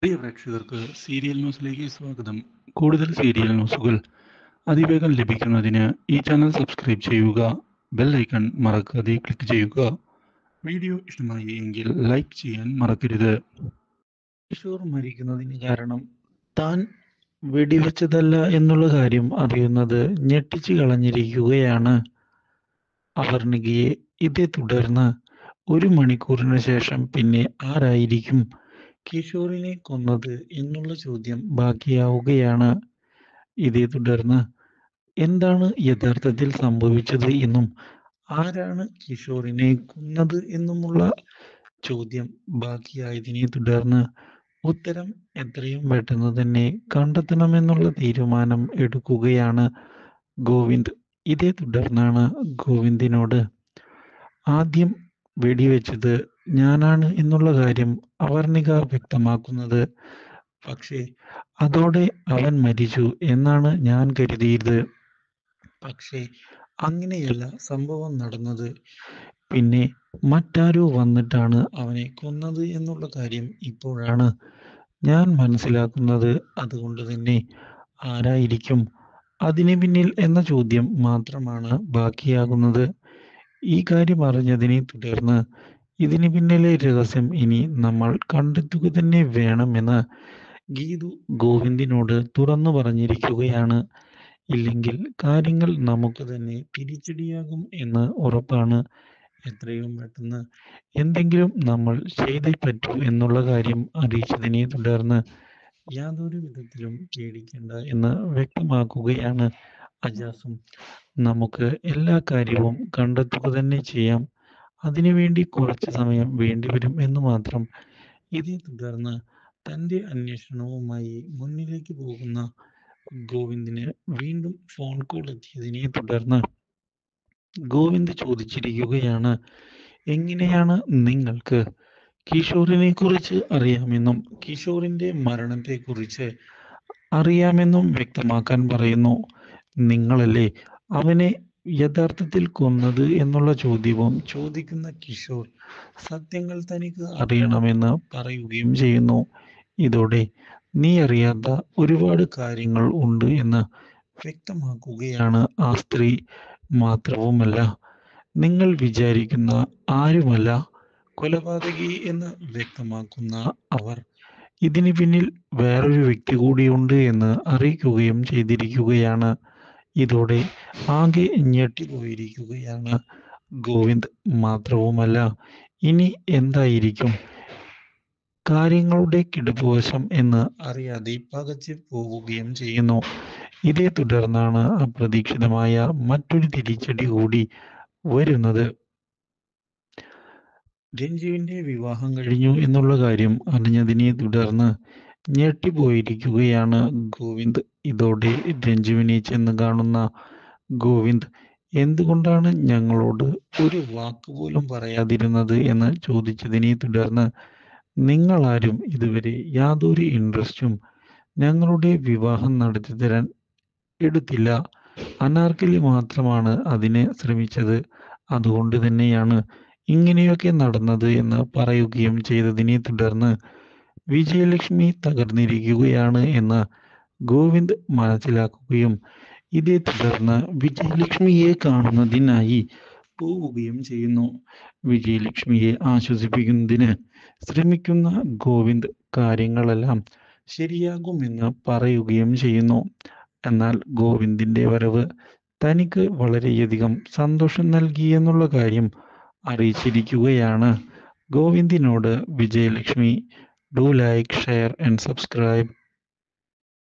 പ്രിയ പ്രേക്ഷകർക്ക് സീരിയൽ ന്യൂസിലേക്ക് സ്വാഗതം. കൂടുതൽ സീരിയൽ ന്യൂസുകൾ അതിവേഗം ലഭിക്കുന്നതിന് ഈ ചാനൽ സബ്സ്ക്രൈബ് ചെയ്യുക. ബെൽ ഐക്കൺ മറക്കാതെ ക്ലിക്ക് ചെയ്യുക. വീഡിയോ ഇഷ്ടമായി എങ്കിൽ ലൈക്ക് ചെയ്യാൻ മറക്കരുത്. കിഷോർ മരിക്കുന്നതിന് കാരണം താൻ വെടിവെച്ചതല്ല എന്നുള്ള കാര്യം അറിയുന്നത് ഞെട്ടിച്ചു കളഞ്ഞിരിക്കുകയാണ് അപർണികയെ. ഇതേ തുടർന്ന് 1 മണിക്കൂറിന് ശേഷം പിന്നെ ആരായിരിക്കും കിഷോറിനെ കൊന്നത് എന്നുള്ള ചോദ്യം ബാക്കിയാവുകയാണ്. ഇതേ തുടർന്ന് എന്താണ് യഥാർത്ഥത്തിൽ സംഭവിച്ചത് എന്നും ആരാണ് കിഷോറിനെ കൊന്നത് എന്നുമുള്ള ചോദ്യം ബാക്കിയായതിനെ തുടർന്ന് ഉത്തരം എത്രയും പെട്ടെന്ന് തന്നെ കണ്ടെത്തണമെന്നുള്ള തീരുമാനം എടുക്കുകയാണ് ഗോവിന്ദ്. ഇതേ തുടർന്നാണ് ഗോവിന്ദിനോട് ആദ്യം വെടിവെച്ചത് ഞാനാണ് എന്നുള്ള കാര്യം അപർണിക വ്യക്തമാക്കുന്നത്. പക്ഷേ അതോടെ അവൻ മരിച്ചു എന്നാണ് ഞാൻ കരുതിയത്. പക്ഷേ അങ്ങനെയല്ല സംഭവം നടന്നത്. പിന്നെ മറ്റാരോ വന്നിട്ടാണ് അവനെ കൊന്നത് എന്നുള്ള കാര്യം ഇപ്പോഴാണ് ഞാൻ മനസ്സിലാക്കുന്നത്. അതുകൊണ്ട് തന്നെ ആരായിരിക്കും അതിന് പിന്നിൽ എന്ന ചോദ്യം മാത്രമാണ് ബാക്കിയാകുന്നത്. ഈ കാര്യം അറിഞ്ഞതിനെ തുടർന്ന് ഇതിന് പിന്നിലെ രഹസ്യം ഇനി നമ്മൾ കണ്ടെത്തുക തന്നെ വേണമെന്ന് ഗീതു ഗോവിന്ദിനോട് തുറന്നു പറഞ്ഞിരിക്കുകയാണ്. ഇല്ലെങ്കിൽ കാര്യങ്ങൾ നമുക്ക് തന്നെ തിരിച്ചടിയാകും എന്ന് ഉറപ്പാണ്. എത്രയും പെട്ടെന്ന് എന്തെങ്കിലും നമ്മൾ ചെയ്തേ പറ്റൂ എന്നുള്ള കാര്യം അറിയിച്ചതിനെ തുടർന്ന് യാതൊരു വിധത്തിലും പേടിക്കേണ്ട എന്ന് വ്യക്തമാക്കുകയാണ് അജാസും. നമുക്ക് എല്ലാ കാര്യവും കണ്ടെത്തുക തന്നെ ചെയ്യാം. അതിനുവേണ്ടി കുറച്ച് സമയം വേണ്ടിവരും എന്ന് മാത്രം. ഇതേ തുടർന്ന് തൻ്റെ അന്വേഷണവുമായി മുന്നിലേക്ക് പോകുന്ന ഗോവിന്ദിന് വീണ്ടും ഫോൺ കോൾ എത്തിയതിനെ തുടർന്ന് ഗോവിന്ദ് ചോദിച്ചിരിക്കുകയാണ്, എങ്ങനെയാണ് നിങ്ങൾക്ക് കിഷോറിനെ കുറിച്ച് അറിയാമെന്നും കിഷോറിന്റെ മരണത്തെക്കുറിച്ച് അറിയാമെന്നും വ്യക്തമാക്കാൻ പറയുന്നു. നിങ്ങളല്ലേ അവനെ യഥാർത്ഥത്തിൽ കൊന്നത് എന്നുള്ള ചോദ്യവും ചോദിക്കുന്ന കിഷോർ സത്യങ്ങൾ തനിക്ക് അറിയണമെന്ന് പറയുകയും ചെയ്യുന്നു. ഇതോടെ നീ അറിയാത്ത ഒരുപാട് കാര്യങ്ങൾ ഉണ്ട് എന്ന് വ്യക്തമാക്കുകയാണ് ആ സ്ത്രീ. മാത്രവുമല്ല, നിങ്ങൾ വിചാരിക്കുന്ന ആരുമല്ല കൊലപാതകി എന്ന് വ്യക്തമാക്കുന്ന അവർ ഇതിന് പിന്നിൽ വേറൊരു വ്യക്തി കൂടിയുണ്ട് എന്ന് അറിയിക്കുകയും ചെയ്തിരിക്കുകയാണ്. ഇതോടെ ആകെ ഞെട്ടിപ്പോയിരിക്കുകയാണ് ഗോവിന്ദ്. മാത്രവുമല്ല, ഇനി എന്തായിരിക്കും കാര്യങ്ങളുടെ കിടപ്പുവശം എന്ന് അറിയാതെ പകച്ചു പോവുകയും ചെയ്യുന്നു. ഇതേ തുടർന്നാണ് അപ്രതീക്ഷിതമായ മറ്റൊരു തിരിച്ചടി കൂടി വരുന്നത്. രഞ്ജുവിന്റെ വിവാഹം കഴിഞ്ഞു എന്നുള്ള കാര്യം അറിഞ്ഞതിനെ തുടർന്ന് ഞെട്ടിപ്പോയിരിക്കുകയാണ് ഗോവിന്ദ്. ഇതോടെ രഞ്ജുവിനെ ചെന്ന് കാണുന്ന ഗോവിന്ദ് എന്തുകൊണ്ടാണ് ഞങ്ങളോട് ഒരു വാക്കുപോലും പറയാതിരുന്നത് എന്ന് ചോദിച്ചതിനെ തുടർന്ന് നിങ്ങളാരും ഇതുവരെ യാതൊരു ഇൻട്രസ്റ്റും ഞങ്ങളുടെ വിവാഹം നടത്തി തരാൻ എടുത്തില്ല. അനാർക്കലി മാത്രമാണ് അതിന് ശ്രമിച്ചത്. അതുകൊണ്ട് തന്നെയാണ് ഇങ്ങനെയൊക്കെ നടന്നത് എന്ന് പറയുകയും ചെയ്തതിനെ തുടർന്ന് വിജയലക്ഷ്മി തകർന്നിരിക്കുകയാണ് എന്ന് ഗോവിന്ദ് മനസ്സിലാക്കുകയും ഇതേ തുടർന്ന് വിജയലക്ഷ്മിയെ കാണുന്നതിനായി പോവുകയും ചെയ്യുന്നു. വിജയലക്ഷ്മിയെ ആശ്വസിപ്പിക്കുന്നതിന് ശ്രമിക്കുന്ന ഗോവിന്ദ് കാര്യങ്ങളെല്ലാം ശരിയാകുമെന്ന് പറയുകയും ചെയ്യുന്നു. എന്നാൽ ഗോവിന്ദിന്റെ വരവ് തനിക്ക് വളരെയധികം സന്തോഷം നൽകി എന്നുള്ള കാര്യം അറിയിച്ചിരിക്കുകയാണ് ഗോവിന്ദിനോട് Vijayalakshmi. Do like, share and subscribe.